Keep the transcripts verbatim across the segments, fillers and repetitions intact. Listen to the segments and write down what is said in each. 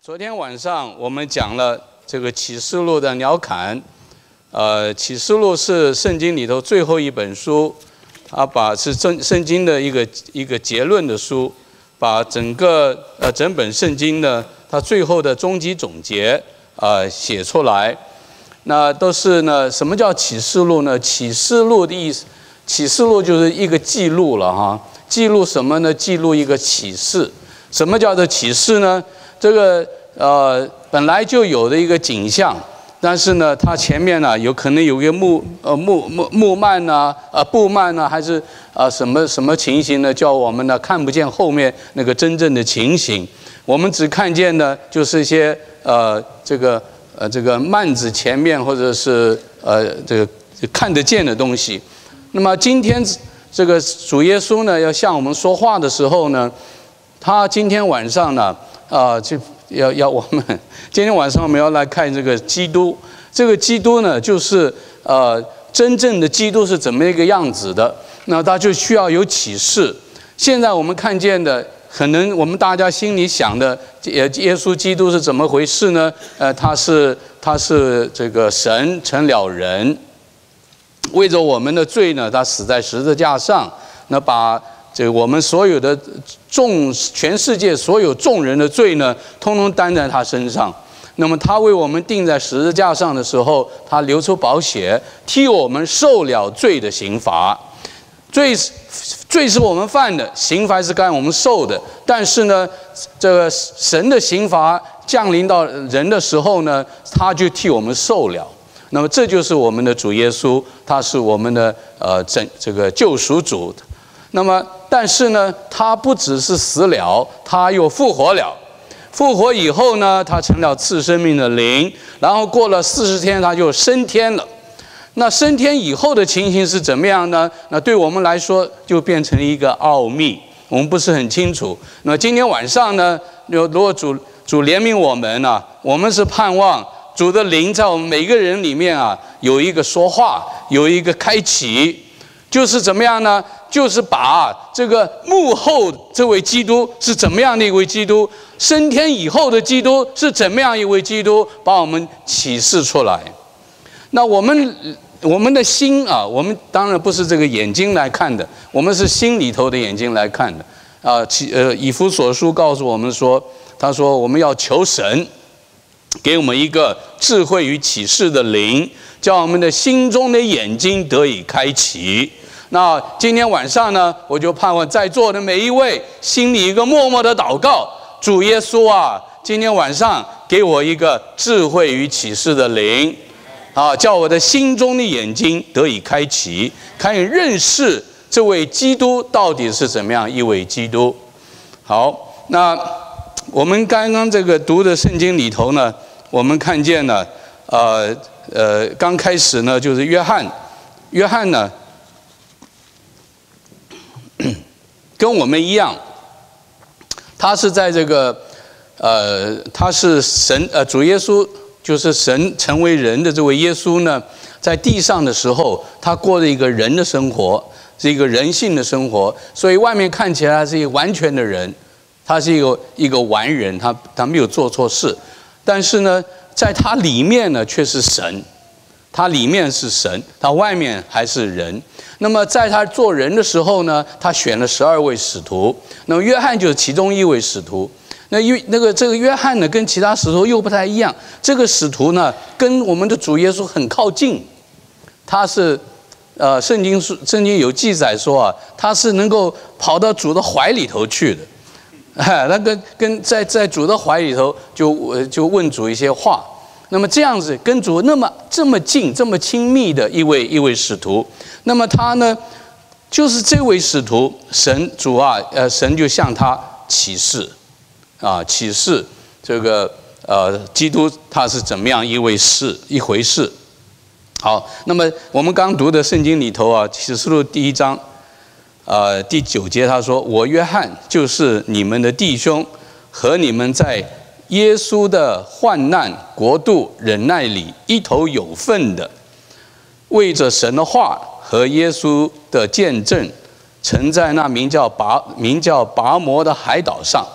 昨天晚上我们讲了这个启示录的鸟瞰，呃，启示录是圣经里头最后一本书，它把是圣圣经的一个一个结论的书，把整个呃整本圣经呢，它最后的终极总结呃写出来。那都是呢，什么叫启示录呢？启示录的意思，启示录就是一个记录了哈，记录什么呢？记录一个启示。什么叫做启示呢？这个呃本来就有的一个景象，但是呢，它前面呢有可能有一个幕呃幕幕幕幔呐，呃布幔呐，还是呃什么什么情形呢？叫我们呢看不见后面那个真正的情形，我们只看见呢就是一些呃这个呃这个幔子前面或者是呃这个看得见的东西。那么今天这个主耶稣呢要向我们说话的时候呢，他今天晚上呢啊、呃、就要要我们今天晚上我们要来看这个基督。这个基督呢，就是呃真正的基督是怎么一个样子的？那他就需要有启示。现在我们看见的，可能我们大家心里想的，耶耶稣基督是怎么回事呢？呃，他是他是这个神成了人，为着我们的罪呢，他死在十字架上，那把这个我们所有的众全世界所有众人的罪呢，通通担在他身上。那么他为我们钉在十字架上的时候，他流出宝血，替我们受了罪的刑罚。罪罪是我们犯的，刑罚是该我们受的。但是呢，这个神的刑罚降临到人的时候呢，他就替我们受了。那么这就是我们的主耶稣，他是我们的呃整这个救赎主。那么，但是呢，他不只是死了，他又复活了。复活以后呢，他成了赐生命的灵，然后过了四十天，他就升天了。那升天以后的情形是怎么样呢？那对我们来说，就变成一个奥秘，我们不是很清楚。那么今天晚上呢，如果主主怜悯我们呢、啊，我们是盼望主的灵在我们每个人里面啊，有一个说话，有一个开启。就是怎么样呢？就是把这个幕后这位基督是怎么样的一位基督，升天以后的基督是怎么样一位基督，把我们启示出来。那我们我们的心啊，我们当然不是这个眼睛来看的，我们是心里头的眼睛来看的啊。呃，以弗所书告诉我们说，他说我们要求神给我们一个智慧与启示的灵，叫我们的心中的眼睛得以开启。那今天晚上呢，我就盼望在座的每一位心里一个默默的祷告：主耶稣啊，今天晚上给我一个智慧与启示的灵，啊，叫我的心中的眼睛得以开启，可以认识这位基督到底是怎么样一位基督。好，那我们刚刚这个读的圣经里头呢，我们看见了，呃呃，刚开始呢就是约翰，约翰呢。跟我们一样，他是在这个，呃，他是神，呃，主耶稣就是神成为人的这位耶稣呢，在地上的时候，他过着一个人的生活，是一个人性的生活，所以外面看起来是一个完全的人，他是一个一个完人，他他没有做错事，但是呢，在他里面呢却是神，他里面是神，他外面还是人。那么在他做人的时候呢，他选了十二位使徒，那么约翰就是其中一位使徒。那约那个这个约翰呢，跟其他使徒又不太一样。这个使徒呢，跟我们的主耶稣很靠近。他是，呃，圣经圣经有记载说啊，他是能够跑到主的怀里头去的，哎，那跟跟在在主的怀里头就就问主一些话。那么这样子跟主那么这么近、这么亲密的一位一位使徒，那么他呢，就是这位使徒，神主啊，呃，神就向他启示，啊，启示这个呃，基督他是怎么样一位事一回事。好，那么我们刚读的圣经里头啊，启示录第一章，呃，第九节他说：“我约翰就是你们的弟兄，和你们在耶稣的患难、国度、忍耐里一头有份的，为着神的话和耶稣的见证，曾在那名叫拔名叫拔摩的海岛上，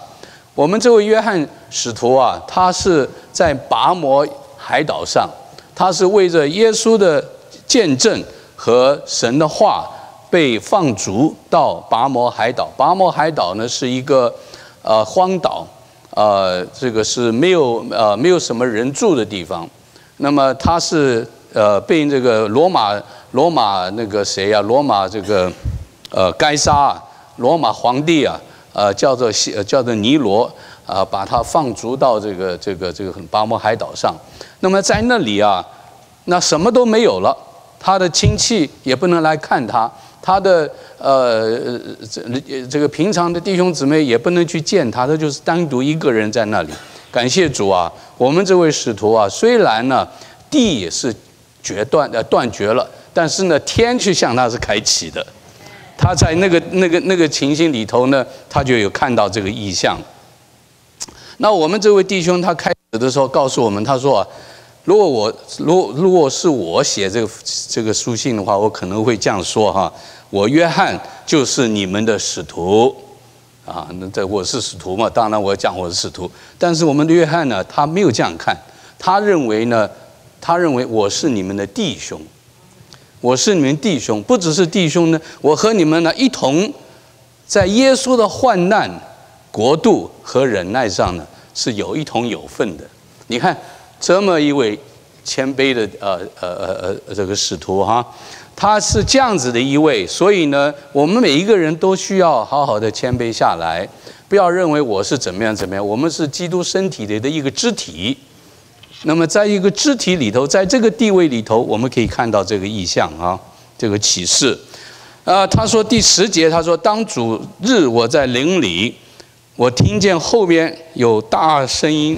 我们这位约翰使徒啊，他是在拔摩海岛上，他是为着耶稣的见证和神的话被放逐到拔摩海岛。拔摩海岛呢是一个呃荒岛，呃，这个是没有呃没有什么人住的地方。那么他是呃被这个罗马罗马那个谁啊，罗马这个呃该撒啊，罗马皇帝啊。呃，叫做叫做尼罗啊、呃，把他放逐到这个这个这个拔摩海岛上。那么在那里啊，那什么都没有了，他的亲戚也不能来看他，他的呃这这个平常的弟兄姊妹也不能去见他，他就是单独一个人在那里。感谢主啊，我们这位使徒啊，虽然呢地也是决断呃断绝了，但是呢天却向他是开启的。他在那个那个那个情形里头呢，他就有看到这个异象。那我们这位弟兄他开始的时候告诉我们，他说啊，如果我如果如果是我写这个这个书信的话，我可能会这样说哈，我约翰就是你们的使徒啊，那这我是使徒嘛，当然我讲我是使徒，但是我们的约翰呢，他没有这样看，他认为呢，他认为我是你们的弟兄。我是你们弟兄，不只是弟兄呢，我和你们呢一同在耶稣的患难、国度和忍耐上呢是有一同有份的。你看这么一位谦卑的呃呃呃呃这个使徒哈，他是这样子的一位，所以呢，我们每一个人都需要好好的谦卑下来，不要认为我是怎么样怎么样，我们是基督身体里的一个肢体。那么在一个肢体里头，在这个地位里头，我们可以看到这个意象啊，这个启示。啊，他说第十节，他说当主日我在林里，我听见后边有大声音，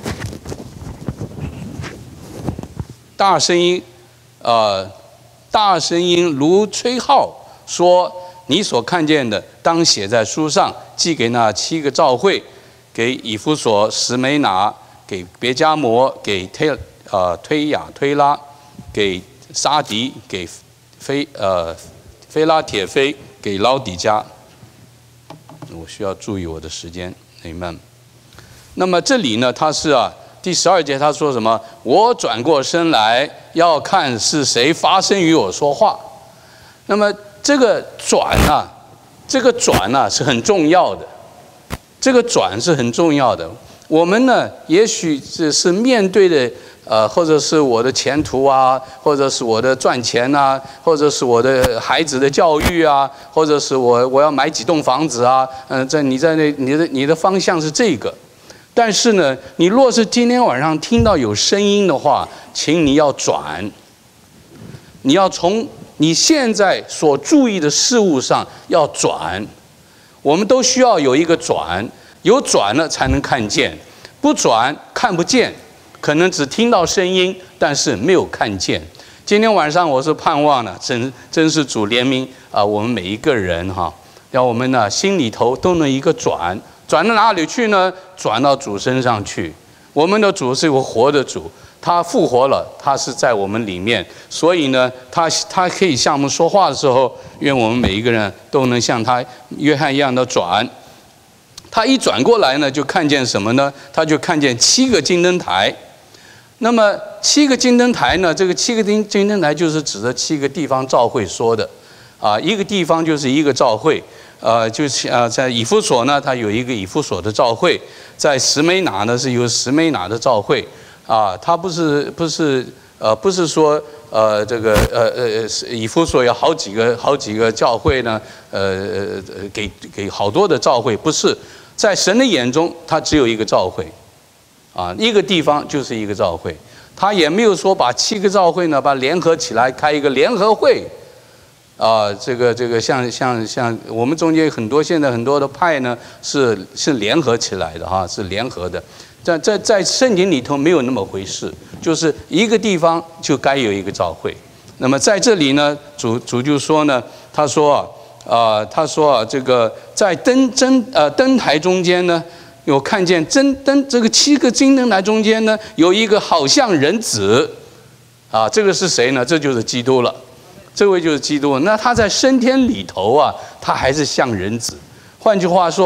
大声音，呃，大声音如吹号，说你所看见的，当写在书上，寄给那七个教会，给以弗所、史美拿。给别迦摩，给推呃推雅推拉，给沙迪，给菲呃菲拉铁菲，给老底加。我需要注意我的时间，你们。那么这里呢，他是啊第十二节他说什么？我转过身来要看是谁发声与我说话。那么这个转啊，这个转啊是很重要的，这个转是很重要的。我们呢，也许只是面对的，呃，或者是我的前途啊，或者是我的赚钱啊，或者是我的孩子的教育啊，或者是我我要买几栋房子啊，嗯、呃，在你在那你的你的方向是这个，但是呢，你若是今天晚上听到有声音的话，请你要转，你要从你现在所注意的事物上要转，我们都需要有一个转。有转了才能看见，不转看不见，可能只听到声音，但是没有看见。今天晚上我是盼望呢，真真是主怜悯啊，我们每一个人哈，让我们呢心里头都能一个转，转到哪里去呢？转到主身上去。我们的主是有活的主，他复活了，他是在我们里面，所以呢，他他可以向我们说话的时候，愿我们每一个人都能像他约翰一样的转。他一转过来呢，就看见什么呢？他就看见七个金灯台。那么七个金灯台呢？这个七个金金灯台就是指的七个地方教会说的，啊，一个地方就是一个教会，呃，就是呃，在以弗所呢，它有一个以弗所的教会；在史美拿呢，是有史美拿的教会，啊，它不是不是呃不是说呃这个呃呃以弗所有好几个好几个教会呢，呃呃给给好多的教会，不是。在神的眼中，它只有一个教会，啊，一个地方就是一个教会，他也没有说把七个教会呢，把联合起来开一个联合会，啊，这个这个像像像我们中间很多现在很多的派呢，是是联合起来的哈，是联合的，在在在圣经里头没有那么回事，就是一个地方就该有一个教会。那么在这里呢，主主就说呢，他说啊。啊、呃，他说啊，这个在灯灯呃灯台中间呢，有看见灯灯这个七个金灯台中间呢，有一个好像人子，啊，这个是谁呢？这就是基督了，这位就是基督。那他在升天里头啊，他还是像人子。换句话说，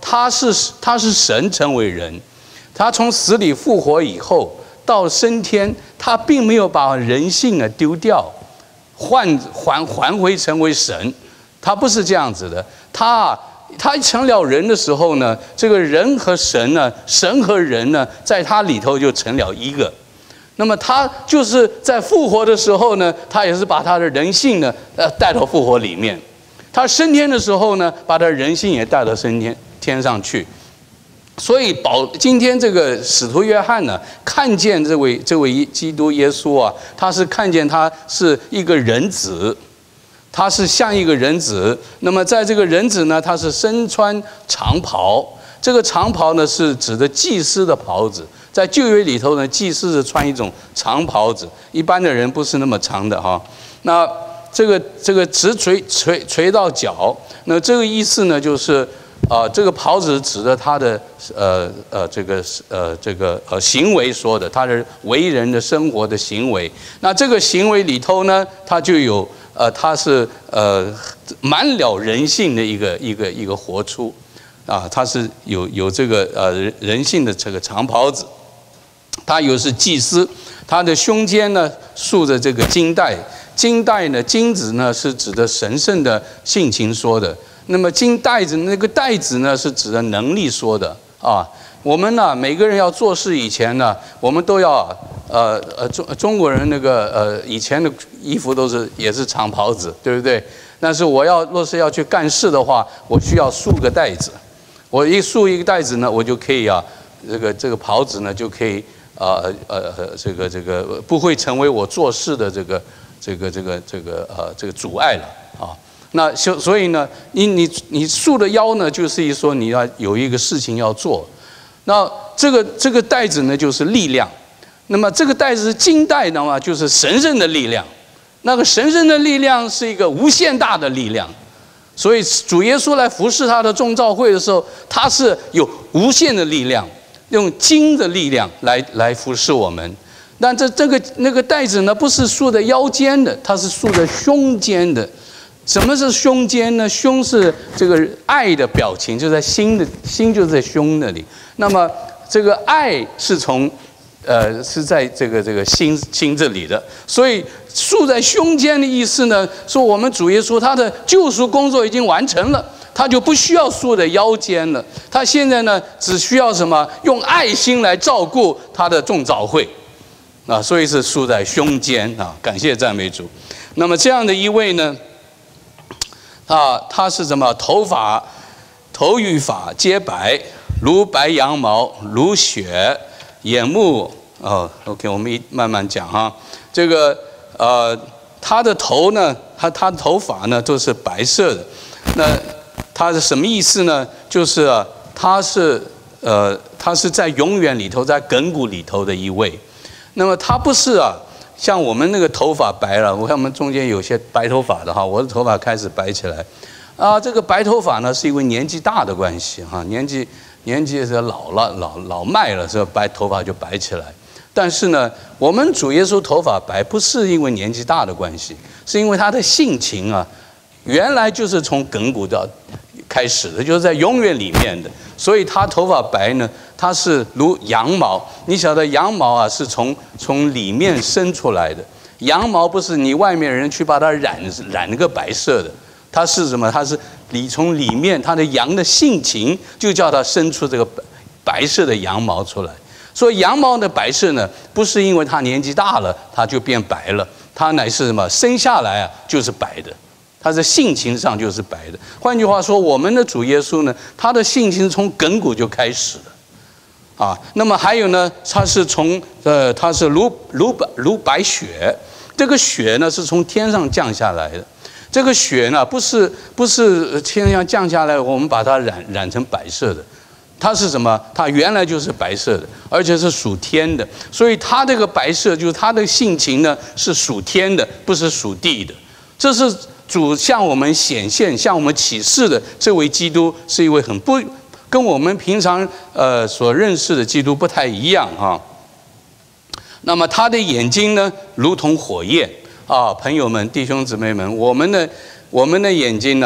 他是他是神成为人，他从死里复活以后到升天，他并没有把人性啊丢掉，换还还回成为神，他不是这样子的。他他成了人的时候呢，这个人和神呢，神和人呢，在他里头就成了一个。那么他就是在复活的时候呢，他也是把他的人性呢，呃，带到复活里面。他升天的时候呢，把他的人性也带到升天天上去。所以保今天这个使徒约翰呢，看见这位这位基督耶稣啊，他是看见他是一个人子，他是像一个人子。那么在这个人子呢，他是身穿长袍，这个长袍呢是指的祭司的袍子。在旧约里头呢，祭司是穿一种长袍子，一般的人不是那么长的哈。那这个这个直垂垂垂到脚，那这个意思呢，就是啊、呃，这个袍子指的他的呃呃这个呃这个呃行为说的，他的为人的生活的行为。那这个行为里头呢，他就有呃他是呃满了人性的一个一个一个活出啊，他是有有这个呃人性的这个长袍子。他又是祭司，他的胸间呢束着这个金带，金带呢金子呢是指的神圣的性情说的，那么金带子那个带子呢是指的能力说的啊。我们呢每个人要做事以前呢，我们都要呃呃中中国人那个呃以前的衣服都是也是长袍子，对不对？但是我要若是要去干事的话，我需要束个带子，我一束一个带子呢，我就可以啊这个这个袍子呢就可以。呃呃呃，这个这个不会成为我做事的这个这个这个这个呃这个阻碍了啊。那所所以呢，你你你束的腰呢，就是一说你要有一个事情要做。那这个这个带子呢，就是力量。那么这个带子是金带的话，就是神圣的力量。那个神圣的力量是一个无限大的力量。所以主耶稣来服侍他的众召会的时候，他是有无限的力量。用金的力量来来服侍我们，但这这个那个带子呢，不是束在腰间的，它是束在胸间的。什么是胸间呢？胸是这个爱的表情，就在心的心就在胸那里。那么这个爱是从呃是在这个这个心心这里的，所以束在胸间的意思呢，说我们主耶稣他的救赎工作已经完成了。他就不需要束在腰间了，他现在呢，只需要什么？用爱心来照顾他的众召会，啊，所以是束在胸间啊。感谢赞美主。那么这样的一位呢，啊，他是什么？头发、头与发皆白，如白羊毛，如雪；眼目哦 ，OK， 我们一慢慢讲哈。这个呃，他的头呢，他他的头发呢都是白色的，那。他是什么意思呢？就是啊，他是呃，他是在永远里头，在亘古里头的一位。那么他不是啊，像我们那个头发白了，我看我们中间有些白头发的哈，我的头发开始白起来啊。这个白头发呢，是因为年纪大的关系哈，年纪年纪是老了，老老迈了，所以白头发就白起来。但是呢，我们主耶稣头发白，不是因为年纪大的关系，是因为他的性情啊，原来就是从亘古到开始的，就是在永远里面的，所以他头发白呢，它是如羊毛。你晓得羊毛啊，是从从里面生出来的。羊毛不是你外面人去把它染染个白色的，它是什么？它是里从里面，它的羊的性情就叫它生出这个白色的羊毛出来。所以羊毛的白色呢，不是因为它年纪大了它就变白了，它乃是什么？生下来啊就是白的。他在性情上就是白的。换句话说，我们的主耶稣呢，他的性情从亘古就开始了，啊，那么还有呢，他是从呃，他是如如白如白雪，这个雪呢是从天上降下来的。这个雪呢，不是不是天上降下来，我们把它染染成白色的，它是什么？它原来就是白色的，而且是属天的，所以它这个白色就是它的性情呢是属天的，不是属地的。这是主向我们显现、向我们启示的这位基督，是一位很不跟我们平常呃所认识的基督不太一样哈。那么他的眼睛呢，如同火焰啊，朋友们、弟兄姊妹们，我们的我们的眼睛呢，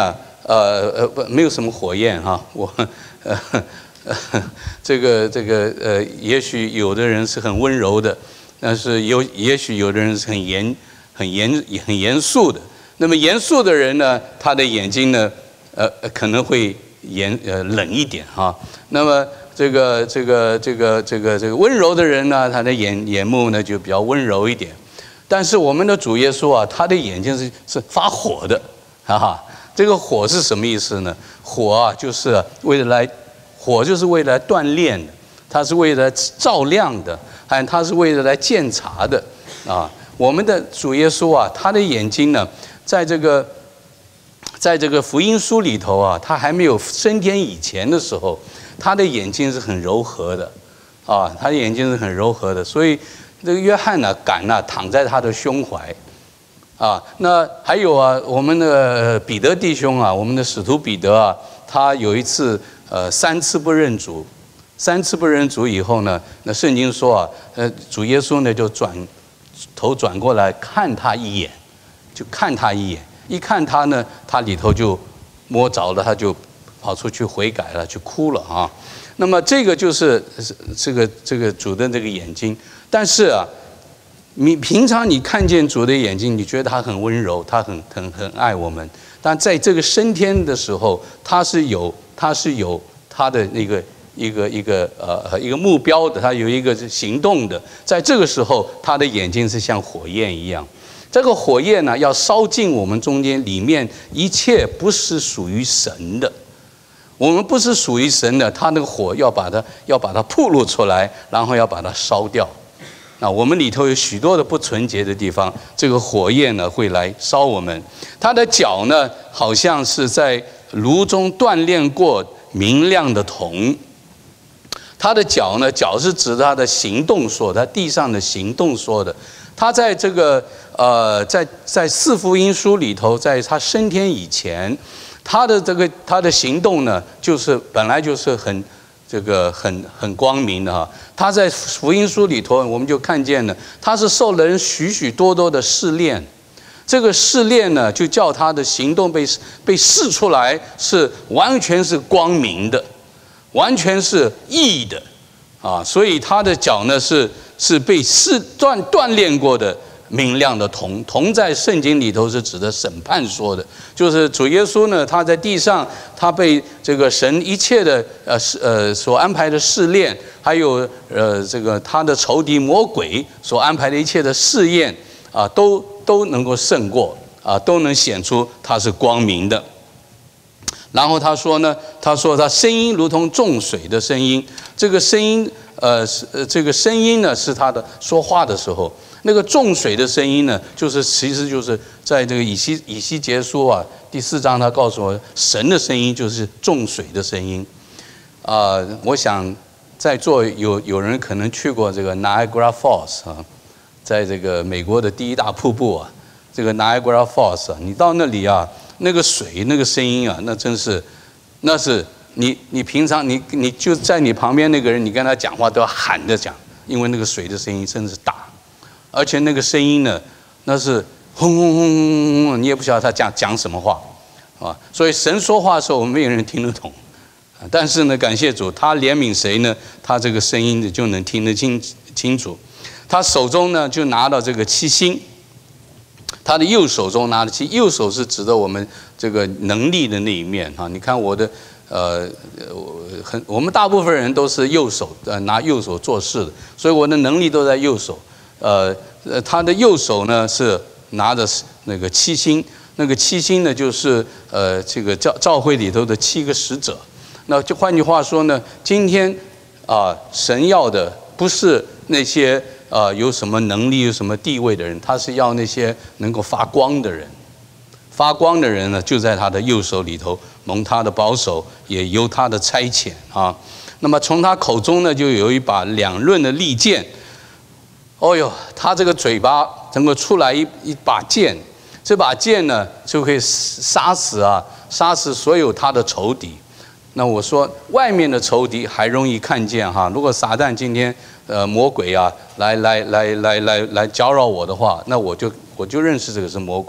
呃呃不没有什么火焰哈，我呃这个这个呃，也许有的人是很温柔的，但是有也许有的人是很严很严很严肃的。那么严肃的人呢，他的眼睛呢，呃可能会严呃冷一点哈。那么这个这个这个这个这个温柔的人呢，他的眼眼目呢就比较温柔一点。但是我们的主耶稣啊，他的眼睛是是发火的，哈哈。这个火是什么意思呢？火啊，就是为了来，火就是为了来锻炼的，它是为了来照亮的，还它是为了来鉴察的啊。我们的主耶稣啊，他的眼睛呢，在这个，在这个福音书里头啊，他还没有升天以前的时候，他的眼睛是很柔和的，啊，他的眼睛是很柔和的，所以这个约翰呢，敢呢躺在他的胸怀。啊，那还有啊，我们的彼得弟兄啊，我们的使徒彼得啊，他有一次呃三次不认主，三次不认主以后呢，那圣经说啊，呃主耶稣呢就转头转过来看他一眼，就看他一眼，一看他呢，他里头就摸着了，他就跑出去悔改了，去哭了啊。那么这个就是这个这个主的这个眼睛，但是啊。你平常你看见主的眼睛，你觉得他很温柔，他很很很爱我们。但在这个升天的时候，他是有他是有他的那个一个一个呃一个目标的，他有一个行动的。在这个时候，他的眼睛是像火焰一样。这个火焰呢，要烧尽我们中间里面一切不是属于神的。我们不是属于神的，他那个火要把它要把它暴露出来，然后要把它烧掉。那我们里头有许多的不纯洁的地方，这个火焰呢会来烧我们。他的脚呢，好像是在炉中锻炼过明亮的铜。他的脚呢，脚是指他的行动说，他地上的行动说的。他在这个呃，在在四福音书里头，在他升天以前，他的这个他的行动呢，就是本来就是很。这个很很光明的哈，他在福音书里头，我们就看见了，他是受了人许许多多的试炼，这个试炼呢，就叫他的行动被被试出来，是完全是光明的，完全是义的，啊，所以他的脚呢是是被试锻锻炼过的。明亮的铜，铜在圣经里头是指的审判说的，就是主耶稣呢，他在地上，他被这个神一切的呃呃所安排的试炼，还有呃这个他的仇敌魔鬼所安排的一切的试验啊，都都能够胜过啊，都能显出他是光明的。然后他说呢，他说他声音如同众水的声音，这个声音呃是呃这个声音呢是他的说话的时候。那个众水的声音呢，就是其实就是在这个以西以西结书啊第四章，他告诉我，神的声音就是众水的声音。啊、呃，我想在座有有人可能去过这个 Niagara Falls 啊，在这个美国的第一大瀑布啊，这个 Niagara Falls 啊，你到那里啊，那个水那个声音啊，那真是，那是你你平常你你就在你旁边那个人，你跟他讲话都要喊着讲，因为那个水的声音真是大。而且那个声音呢，那是轰轰轰轰轰，你也不晓得他讲讲什么话，啊，所以神说话的时候，我们没有人听得懂，但是呢，感谢主，他怜悯谁呢？他这个声音就能听得清清楚。他手中呢就拿到这个七星，他的右手中拿的七，右手是指的我们这个能力的那一面啊。你看我的呃，很我们大部分人都是右手呃拿右手做事的，所以我的能力都在右手。呃呃，他的右手呢是拿着那个七星，那个七星呢就是呃这个教教会里头的七个使者。那就换句话说呢，今天啊、呃、神要的不是那些呃有什么能力有什么地位的人，他是要那些能够发光的人。发光的人呢就在他的右手里头，蒙他的保守，也由他的差遣啊。那么从他口中呢就有一把两刃的利剑。哦呦，他这个嘴巴能够出来一一把剑，这把剑呢就可以杀死啊，杀死所有他的仇敌。那我说外面的仇敌还容易看见哈，如果撒旦今天呃魔鬼啊来来来来来来搅扰我的话，那我就我就认识这个是魔鬼。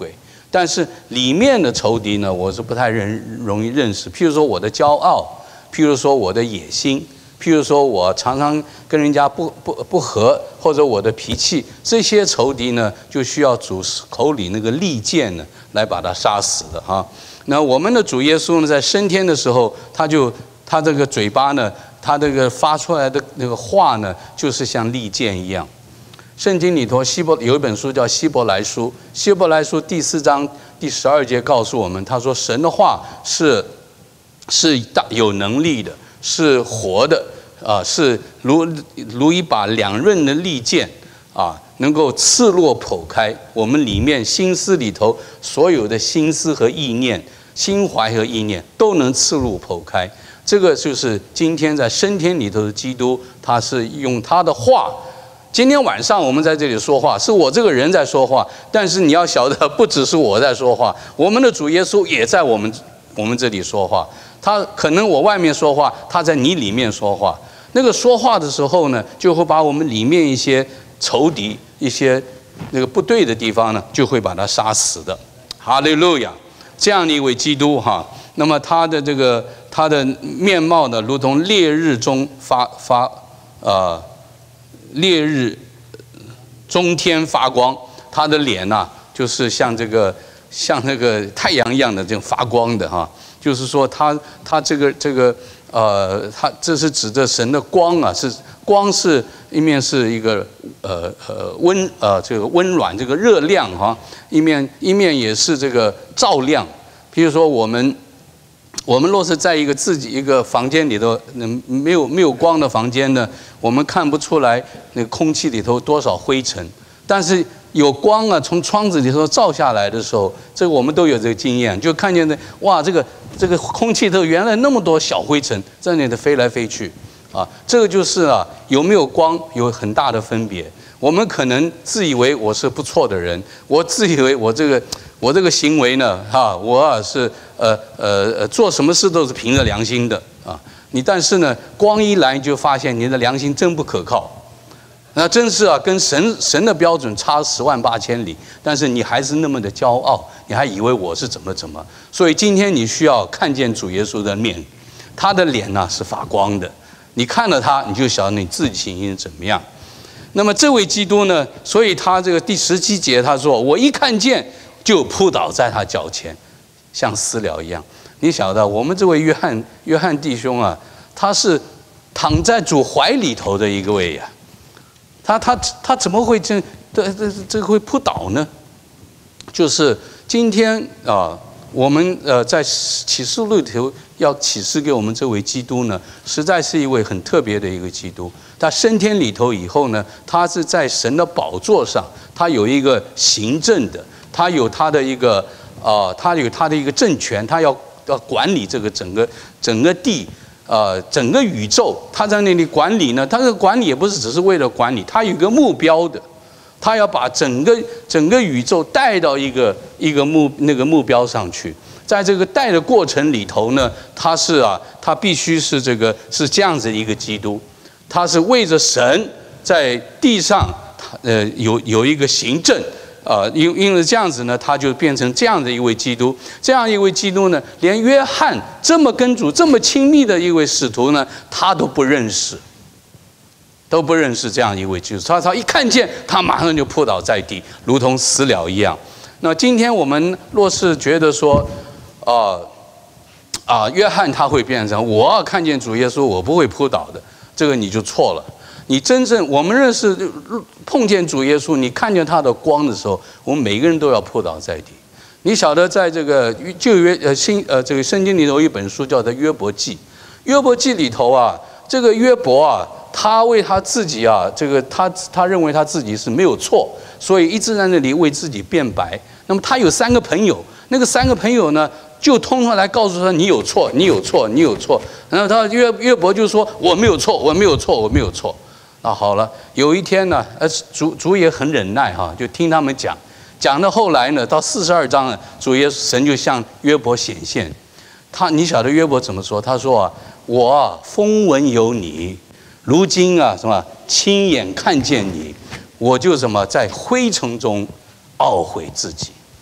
但是里面的仇敌呢，我是不太认容易认识。譬如说我的骄傲，譬如说我的野心，譬如说我常常跟人家不不不和，或者我的脾气，这些仇敌呢，就需要主口里那个利剑呢，来把它杀死的哈。那我们的主耶稣呢，在升天的时候，他就他这个嘴巴呢，他这个发出来的那个话呢，就是像利剑一样。圣经里头，希伯有一本书叫《希伯来书》，希伯来书第四章第十二节告诉我们，他说神的话是是大有能力的，是活的啊、呃，是如如一把两刃的利剑啊，能够刺落剖开我们里面心思里头所有的心思和意念、心怀和意念都能刺入剖开。这个就是今天在升天里头的基督，他是用他的话。今天晚上我们在这里说话，是我这个人在说话，但是你要晓得，不只是我在说话，我们的主耶稣也在我们我们这里说话。他可能我外面说话，他在你里面说话。那个说话的时候呢，就会把我们里面一些仇敌、一些那个不对的地方呢，就会把他杀死的。哈利路亚！这样的一位基督哈，那么他的这个他的面貌呢，如同烈日中发发呃。烈日中天发光，他的脸呐、啊，就是像这个像那个太阳一样的这种发光的哈。就是说他他这个这个呃，他这是指着神的光啊，是光是一面是一个呃呃温呃这个温暖这个热量哈，一面一面也是这个照亮。比如说我们。我们若是在一个自己一个房间里头，嗯，没有没有光的房间呢，我们看不出来那个空气里头多少灰尘。但是有光啊，从窗子里头照下来的时候，这个我们都有这个经验，就看见那哇，这个这个空气里头原来那么多小灰尘在那里飞来飞去啊，这个就是啊，有没有光有很大的分别。我们可能自以为我是不错的人，我自以为我这个。我这个行为呢，哈，我啊是呃呃呃做什么事都是凭着良心的啊。你但是呢，光一来你就发现你的良心真不可靠，那真是啊，跟神神的标准差十万八千里。但是你还是那么的骄傲，你还以为我是怎么怎么。所以今天你需要看见主耶稣的面，他的脸呢是发光的。你看了他，你就晓得你自己情形怎么样。那么这位基督呢，所以他这个第十七节他说：“我一看见。”就扑倒在他脚前，像死了一样。你晓得，我们这位约翰约翰弟兄啊，他是躺在主怀里头的一个位呀、啊，他他他怎么会这这这这会扑倒呢？就是今天啊，我们呃在启示录里头要启示给我们这位基督呢，实在是一位很特别的一个基督。他升天里头以后呢，他是在神的宝座上，他有一个行政的。他有他的一个呃，他有他的一个政权，他要要管理这个整个整个地，呃，整个宇宙。他在那里管理呢，他的管理也不是只是为了管理，他有一个目标的，他要把整个整个宇宙带到一个一个目那个目标上去。在这个带的过程里头呢，他是啊，他必须是这个是这样子一个基督，他是为着神在地上，呃，有有一个行政。呃，因因为这样子呢，他就变成这样的一位基督。这样一位基督呢，连约翰这么跟主这么亲密的一位使徒呢，他都不认识，都不认识这样一位基督。他他一看见，他马上就扑倒在地，如同死了一样。那今天我们若是觉得说，啊、呃、啊，约翰他会变成我要看见主耶稣，我不会扑倒的，这个你就错了。你真正我们认识碰见主耶稣，你看见他的光的时候，我们每个人都要扑倒在地。你晓得，在这个旧约呃新呃这个圣经里头有一本书叫做《约伯记》，《约伯记》里头啊，这个约伯啊，他为他自己啊，这个他他认为他自己是没有错，所以一直在那里为自己辩白。那么他有三个朋友，那个三个朋友呢，就通通来告诉他你有错，你有错，你有错。然后他约约伯就说我没有错，我没有错，我没有错。那好了，有一天呢，呃，主主也很忍耐哈，就听他们讲，讲到后来呢，到四十二章呢，主耶稣神就向约伯显现，他你晓得约伯怎么说？他说啊，我啊风闻有你，如今啊什么亲眼看见你，我就什么在灰尘中懊悔自己。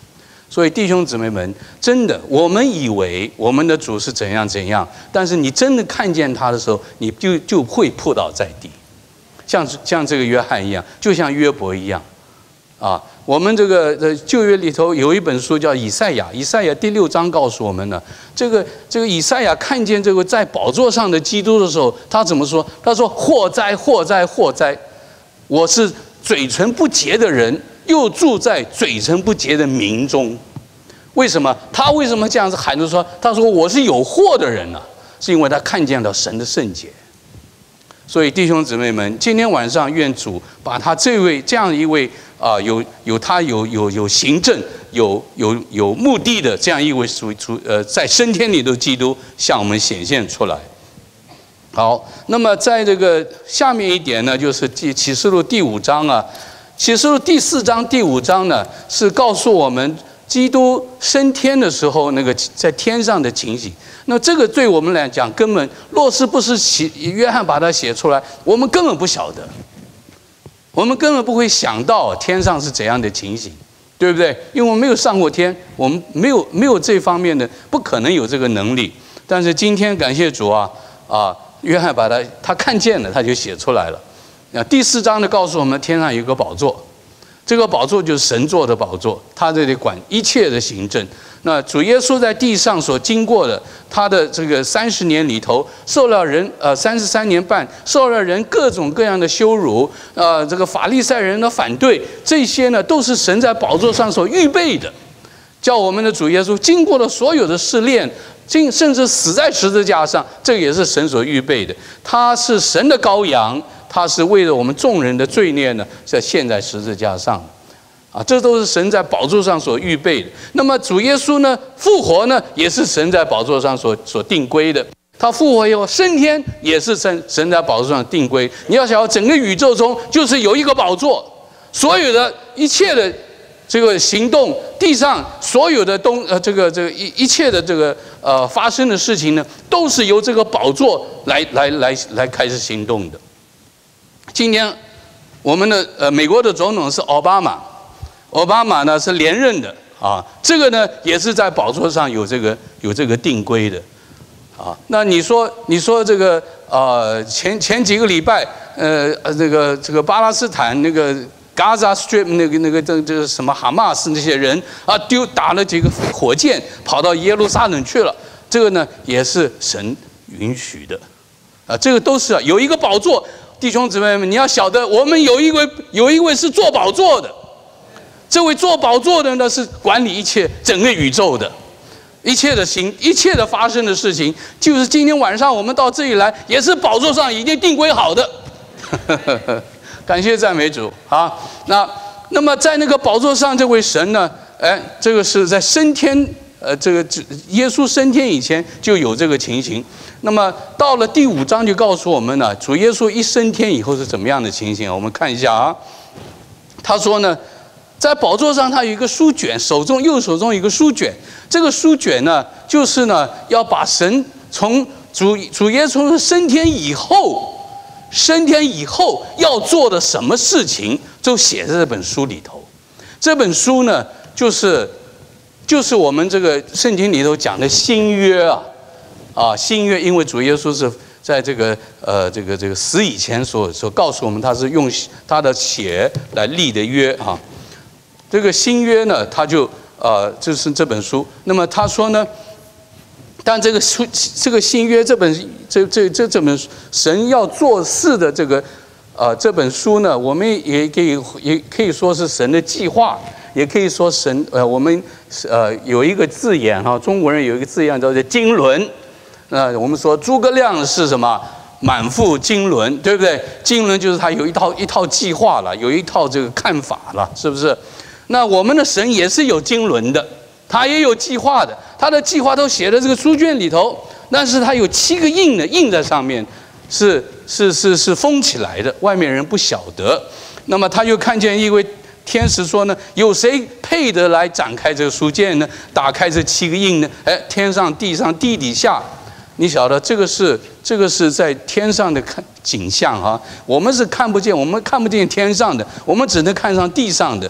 所以弟兄姊妹们，真的，我们以为我们的主是怎样怎样，但是你真的看见他的时候，你就就会扑倒在地，像像这个约翰一样，就像约伯一样，啊，我们这个呃旧约里头有一本书叫以赛亚，以赛亚第六章告诉我们呢，这个这个以赛亚看见这个在宝座上的基督的时候，他怎么说？他说：“祸哉，祸哉，祸哉！我是嘴唇不洁的人。”又住在嘴唇不洁的民中，为什么？他为什么这样子喊着说？他说我是有祸的人呢、啊？是因为他看见了神的圣洁。所以弟兄姊妹们，今天晚上愿主把他这位这样一位啊、呃、有有他有有有行政有有有目的的这样一位属属呃在升天里的基督向我们显现出来。好，那么在这个下面一点呢，就是第启示录第五章啊。启示录第四章、第五章呢，是告诉我们基督升天的时候那个在天上的情形。那这个对我们来讲，根本若是不是写约翰把它写出来，我们根本不晓得，我们根本不会想到天上是怎样的情形，对不对？因为我们没有上过天，我们没有没有这方面的，不可能有这个能力。但是今天感谢主啊啊，约翰把它他看见了，他就写出来了。那第四章呢，告诉我们天上有一个宝座，这个宝座就是神座的宝座，他这里管一切的行政。那主耶稣在地上所经过的，他的这个三十年里头，受了人呃三十三年半，受了人各种各样的羞辱，呃，这个法利赛人的反对，这些呢都是神在宝座上所预备的，叫我们的主耶稣经过了所有的试炼。甚至死在十字架上，这个也是神所预备的。他是神的羔羊，他是为了我们众人的罪孽呢，在献在十字架上啊，这都是神在宝座上所预备的。那么主耶稣呢，复活呢，也是神在宝座上所所定规的。他复活以后升天，也是神神在宝座上定规。你要想，整个宇宙中就是有一个宝座，所有的一切的。这个行动，地上所有的东呃，这个这个一一切的这个呃发生的事情呢，都是由这个宝座来来来来开始行动的。今天我们的呃美国的总统是奥巴马，奥巴马呢是连任的啊，这个呢也是在宝座上有这个有这个定规的啊。那你说你说这个呃前前几个礼拜呃呃这个这个巴勒斯坦那个。Gaza Strip 那个那个这这个什么哈马斯那些人啊，丢打了几个火箭，跑到耶路撒冷去了。这个呢也是神允许的，啊，这个都是有一个宝座。弟兄姊妹们，你要晓得，我们有一位有一位是做宝座的，这位做宝座的呢是管理一切整个宇宙的，一切的行一切的发生的事情，就是今天晚上我们到这里来，也是宝座上已经定规好的。感谢赞美主啊！那那么在那个宝座上，这位神呢？哎，这个是在升天，呃，这个耶稣升天以前就有这个情形。那么到了第五章就告诉我们了，主耶稣一升天以后是怎么样的情形？我们看一下啊。他说呢，在宝座上他有一个书卷，手中右手中有一个书卷。这个书卷呢，就是呢要把神从主主耶稣升天以后。升天以后要做的什么事情，就写在这本书里头。这本书呢，就是就是我们这个圣经里头讲的新约啊，啊，新约，因为主耶稣是在这个呃这个这个死以前所所告诉我们，他是用他的血来立的约啊。这个新约呢，他就呃就是这本书。那么他说呢。但这个书，这个新约这本这这这这本神要做事的这个，呃，这本书呢，我们也可以也可以说是神的计划，也可以说神呃，我们呃有一个字眼哈，中国人有一个字眼叫做经纶。那我们说诸葛亮是什么？满腹经纶，对不对？经纶就是他有一套一套计划了，有一套这个看法了，是不是？那我们的神也是有经纶的。他也有计划的，他的计划都写在这个书卷里头，但是他有七个印呢，印在上面，是是是是封起来的，外面人不晓得。那么他又看见一位天使说呢，有谁配得来展开这个书卷呢？打开这七个印呢？哎，天上、地上、地底下，你晓得这个是这个是在天上的看景象哈，我们是看不见，我们看不见天上的，我们只能看上地上的。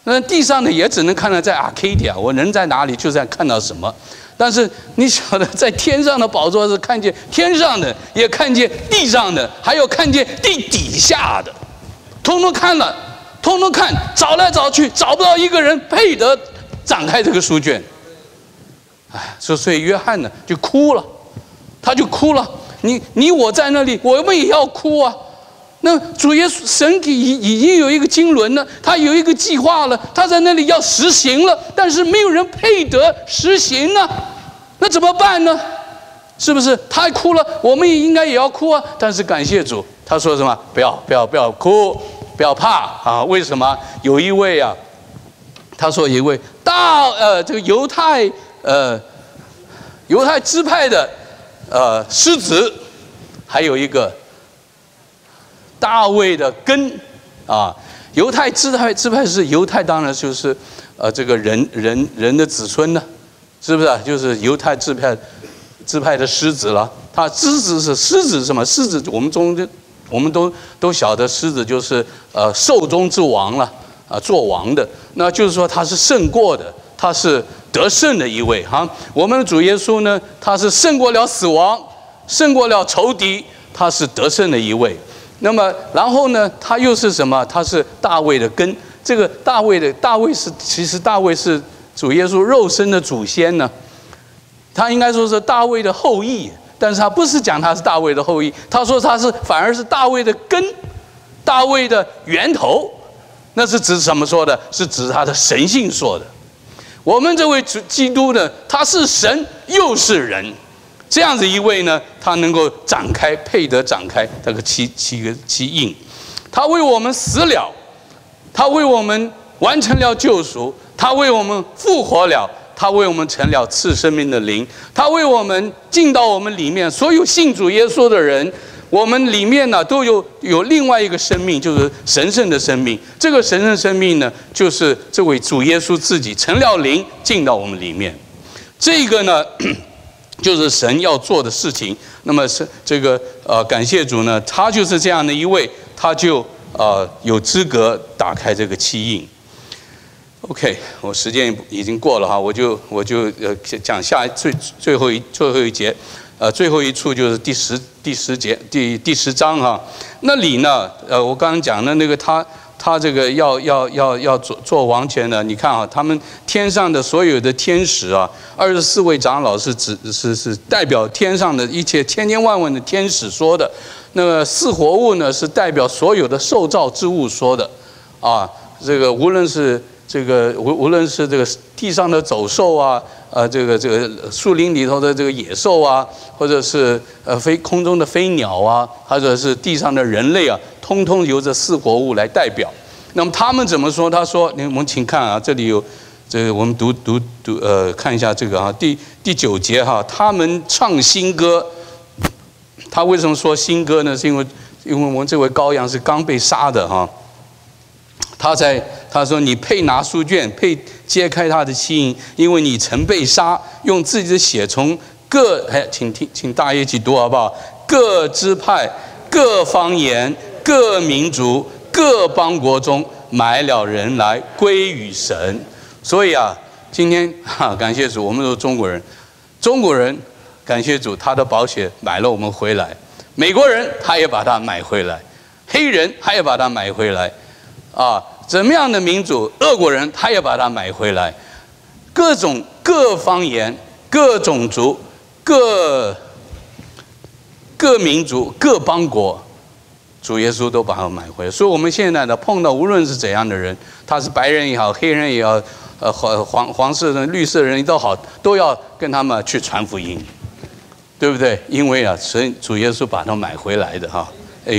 那地上的也只能看到在 Arcadia， 我人在哪里就在看到什么。但是你晓得，在天上的宝座是看见天上的，也看见地上的，还有看见地底下的，通通看了，通通看，找来找去找不到一个人配得展开这个书卷。哎，所以所以约翰呢就哭了，他就哭了。你你我在那里，我们也要哭啊。那主耶稣神已已经有一个经纶了，他有一个计划了，他在那里要实行了，但是没有人配得实行呢，那怎么办呢？是不是？他哭了，我们也应该也要哭啊。但是感谢主，他说什么？不要不要不要哭，不要怕啊！为什么？有一位啊，他说有一位大呃这个犹太呃犹太支派的呃狮子，还有一个。大卫的根啊，犹太支派支派是犹太，当然就是呃这个人人人的子孙呢，是不是、啊？就是犹太支派支派的狮子了。他狮子是狮子是什么？狮子我们中间我们都都晓得，狮子就是呃兽中之王了啊，做王的。那就是说他是胜过的，他是得胜的一位哈。我们的主耶稣呢，他是胜过了死亡，胜过了仇敌，他是得胜的一位。那么，然后呢？他又是什么？他是大卫的根。这个大卫的大卫是，其实大卫是主耶稣肉身的祖先呢。他应该说是大卫的后裔，但是他不是讲他是大卫的后裔，他说他是反而是大卫的根，大卫的源头。那是指什么说的？是指他的神性说的。我们这位基督呢，他是神又是人。这样子一位呢，他能够展开，配得展开这个七七个七印，他为我们死了，他为我们完成了救赎，他为我们复活了，他为我们成了赐生命的灵，他为我们进到我们里面，所有信主耶稣的人，我们里面呢都有有另外一个生命，就是神圣的生命。这个神圣生命呢，就是这位主耶稣自己成了灵，进到我们里面。这个呢。就是神要做的事情，那么是这个呃，感谢主呢，他就是这样的一位，他就呃有资格打开这个七印。OK， 我时间已经过了哈，我就我就呃讲下最最后一最后一节，呃最后一处就是第十第十节第第十章哈，那里呢呃我刚刚讲的那个他。他这个要要要要做做王前呢？你看啊，他们天上的所有的天使啊，二十四位长老是指是是代表天上的一切千千万万的天使说的。那个四活物呢，是代表所有的受造之物说的。啊，这个无论是这个无无论是这个地上的走兽啊，呃，这个这个树林里头的这个野兽啊，或者是呃飞空中的飞鸟啊，或者是地上的人类啊。通通由这四活物来代表，那么他们怎么说？他说：“我们请看啊，这里有这个，我们读读读呃，看一下这个啊，第第九节哈，他们唱新歌。他为什么说新歌呢？是因为因为我们这位羔羊是刚被杀的哈。他在他说你配拿书卷，配揭开他的七印，因为你曾被杀，用自己的血从各哎，请听，请大家一起读好不好？各支派、各方言。”各民族、各邦国中买了人来归于神，所以啊，今天哈，感谢主，我们都是中国人，中国人感谢主，他的宝血买了我们回来。美国人他也把它买回来，黑人他也把它买回来，啊，怎么样的民族，俄国人他也把它买回来，各种各方言、各种族、各各民族、各邦国。主耶稣都把它买回来，所以我们现在呢碰到无论是怎样的人，他是白人也好，黑人也好，呃黄黄黄色的、绿色的人都好，都要跟他们去传福音，对不对？因为啊，神主耶稣把它买回来的哈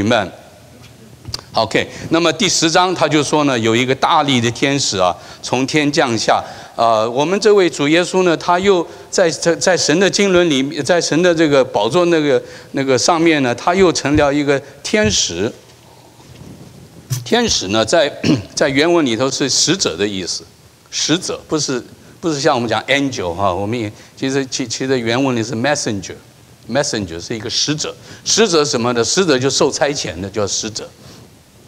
，Amen。OK， 那么第十章他就说呢，有一个大力的天使啊，从天降下。啊、呃，我们这位主耶稣呢，他又在在在神的经纶里，在神的这个宝座那个那个上面呢，他又成了一个天使。天使呢，在在原文里头是使者的意思，使者不是不是像我们讲 angel 哈，我们也其实其其实原文里是 messenger，messenger 是一个使者，使者什么的，使者就受差遣的叫使者。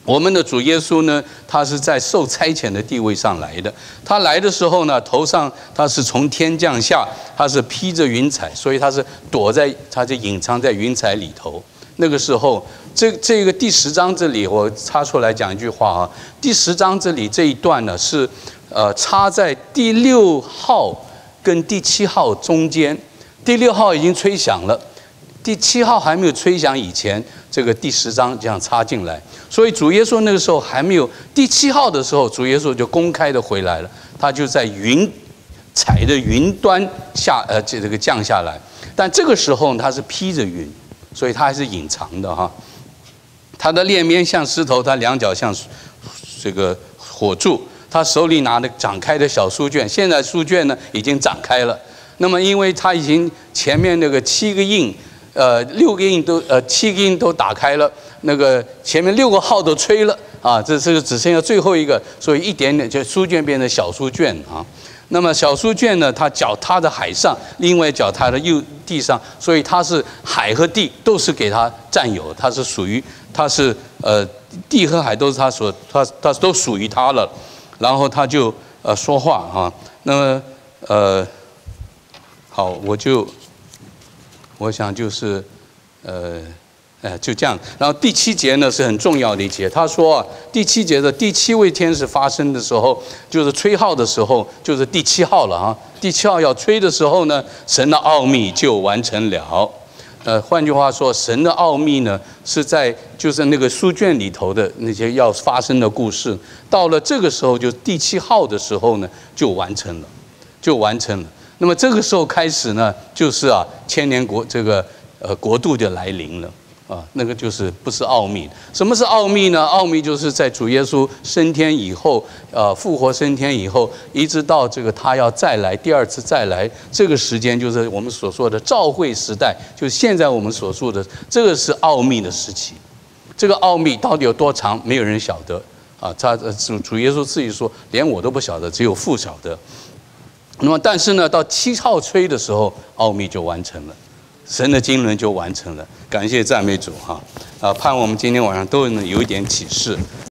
我们的主耶稣呢，他是在受差遣的地位上来的。他来的时候呢，头上他是从天降下，他是披着云彩，所以他是躲在，他就隐藏在云彩里头。那个时候，这这个第十章这里，我插出来讲一句话啊。第十章这里这一段呢，是呃插在第六号跟第七号中间。第六号已经吹响了，第七号还没有吹响以前，这个第十章这样插进来。所以主耶稣那个时候还没有第七号的时候，主耶稣就公开的回来了，他就在云彩的云端下，呃，这这个降下来。但这个时候他是披着云，所以他还是隐藏的哈。他的脸面像石头，他两脚像这个火柱，他手里拿的展开的小书卷，现在书卷呢已经展开了。那么因为他已经前面那个七个印。呃，六个印都呃，七个印都打开了，那个前面六个号都吹了啊，这这个只剩下最后一个，所以一点点就书卷变成小书卷啊。那么小书卷呢，它脚踏在海上，另外脚踏在右地上，所以它是海和地都是给它占有，它是属于，它是呃地和海都是它所，它它都属于它了。然后他就呃说话啊，那么呃好，我就。我想就是，呃，呃，就这样。然后第七节呢是很重要的一节。他说啊，第七节的第七位天使发生的时候，就是吹号的时候，就是第七号了啊。第七号要吹的时候呢，神的奥秘就完成了。呃，换句话说，神的奥秘呢是在就是那个书卷里头的那些要发生的故事，到了这个时候，就第七号的时候呢，就完成了，就完成了。那么这个时候开始呢，就是啊，千年国这个呃国度就来临了啊，那个就是不是奥秘。什么是奥秘呢？奥秘就是在主耶稣升天以后，呃，复活升天以后，一直到这个他要再来第二次再来，这个时间就是我们所说的召会时代，就是现在我们所说的这个是奥秘的时期。这个奥秘到底有多长，没有人晓得啊。他主主耶稣自己说，连我都不晓得，只有父晓得。那么，但是呢，到七号吹的时候，奥秘就完成了，神的经纶就完成了。感谢赞美主哈！啊，盼我们今天晚上都能有一点启示。